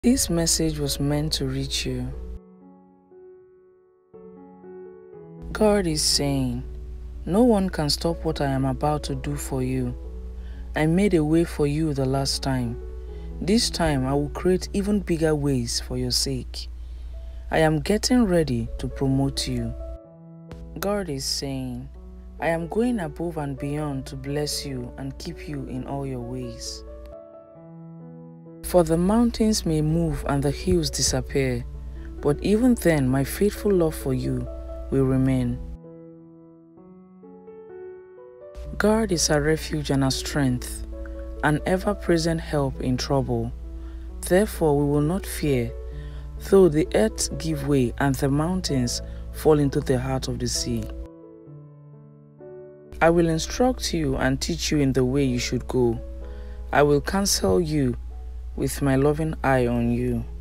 This message was meant to reach you. God is saying, no one can stop what I am about to do for you. I made a way for you the last time. This time I will create even bigger ways for your sake. I am getting ready to promote you. God is saying, I am going above and beyond to bless you and keep you in all your ways. For the mountains may move and the hills disappear, but even then my faithful love for you will remain. God is our refuge and our strength, an ever-present help in trouble. Therefore we will not fear, though the earth give way and the mountains fall into the heart of the sea. I will instruct you and teach you in the way you should go. I will counsel you with my loving eye on you.